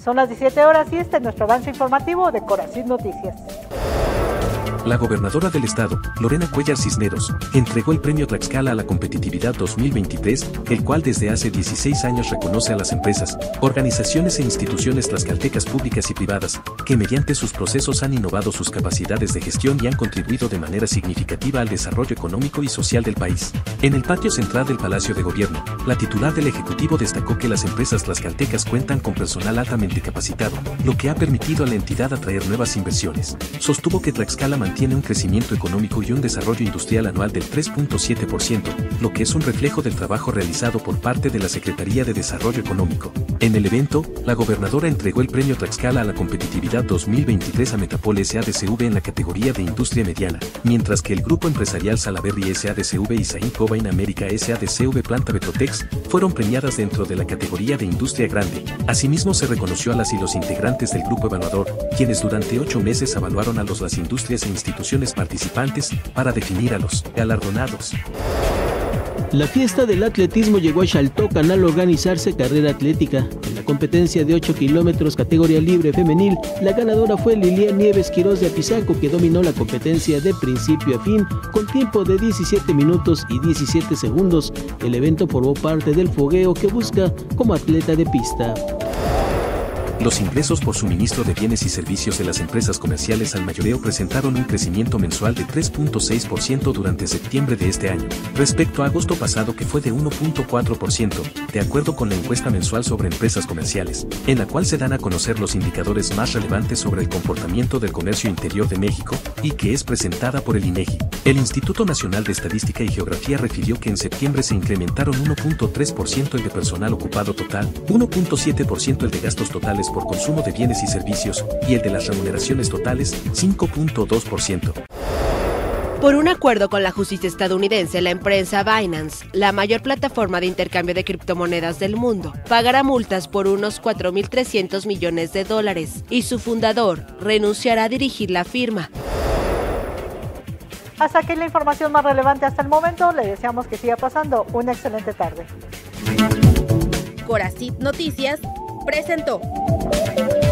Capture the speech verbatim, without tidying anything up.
Son las diecisiete horas y este es nuestro avance informativo de Coracid Noticias. La gobernadora del estado, Lorena Cuellar Cisneros, entregó el Premio Tlaxcala a la Competitividad dos mil veintitrés, el cual desde hace dieciséis años reconoce a las empresas, organizaciones e instituciones tlaxcaltecas públicas y privadas, que mediante sus procesos han innovado sus capacidades de gestión y han contribuido de manera significativa al desarrollo económico y social del país. En el patio central del Palacio de Gobierno, la titular del Ejecutivo destacó que las empresas tlaxcaltecas cuentan con personal altamente capacitado, lo que ha permitido a la entidad atraer nuevas inversiones. Sostuvo que Tlaxcala mantiene tiene un crecimiento económico y un desarrollo industrial anual del tres punto siete por ciento, lo que es un reflejo del trabajo realizado por parte de la Secretaría de Desarrollo Económico. En el evento, la gobernadora entregó el Premio Tlaxcala a la Competitividad dos mil veintitrés a Metapol S A D C V en la categoría de Industria Mediana, mientras que el Grupo Empresarial Salaberry S A D C V y Sain Cobain América S A D C V Planta Betrotex fueron premiadas dentro de la categoría de Industria Grande. Asimismo, se reconoció a las y los integrantes del Grupo Evaluador, quienes durante ocho meses evaluaron a los las industrias e instituciones instituciones participantes para definir a los galardonados. La fiesta del atletismo llegó a Xaltocan al organizarse carrera atlética. En la competencia de ocho kilómetros categoría libre femenil, la ganadora fue Lilian Nieves Quirós de Apizaco, que dominó la competencia de principio a fin con tiempo de diecisiete minutos y diecisiete segundos. El evento formó parte del fogueo que busca como atleta de pista. Los ingresos por suministro de bienes y servicios de las empresas comerciales al mayoreo presentaron un crecimiento mensual de tres punto seis por ciento durante septiembre de este año, respecto a agosto pasado, que fue de uno punto cuatro por ciento, de acuerdo con la encuesta mensual sobre empresas comerciales, en la cual se dan a conocer los indicadores más relevantes sobre el comportamiento del comercio interior de México, y que es presentada por el INEGI. El Instituto Nacional de Estadística y Geografía refirió que en septiembre se incrementaron uno punto tres por ciento el de personal ocupado total, uno punto siete por ciento el de gastos totales por consumo de bienes y servicios, y el de las remuneraciones totales, cinco punto dos por ciento. Por un acuerdo con la justicia estadounidense, la empresa Binance, la mayor plataforma de intercambio de criptomonedas del mundo, pagará multas por unos cuatro mil trescientos millones de dólares y su fundador renunciará a dirigir la firma. Hasta aquí la información más relevante hasta el momento. Le deseamos que siga pasando una excelente tarde. Coracid Noticias presentó.